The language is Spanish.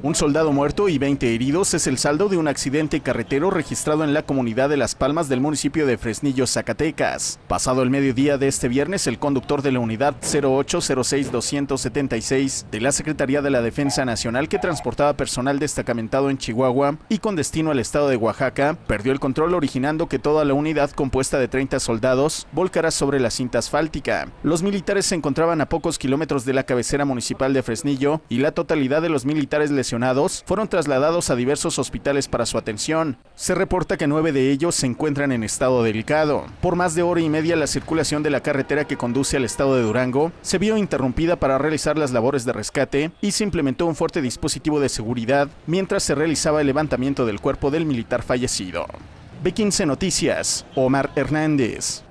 Un soldado muerto y 20 heridos es el saldo de un accidente carretero registrado en la comunidad de Las Palmas del municipio de Fresnillo, Zacatecas. Pasado el mediodía de este viernes, el conductor de la unidad 0806-276 de la Secretaría de la Defensa Nacional, que transportaba personal destacamentado en Chihuahua y con destino al estado de Oaxaca, perdió el control, originando que toda la unidad, compuesta de 30 soldados, volcara sobre la cinta asfáltica. Los militares se encontraban a pocos kilómetros de la cabecera municipal de Fresnillo y la totalidad de los militares lesionados fueron trasladados a diversos hospitales para su atención. Se reporta que 9 de ellos se encuentran en estado delicado. Por más de hora y media, la circulación de la carretera que conduce al estado de Durango se vio interrumpida para realizar las labores de rescate y se implementó un fuerte dispositivo de seguridad mientras se realizaba el levantamiento del cuerpo del militar fallecido. B15 Noticias, Omar Hernández.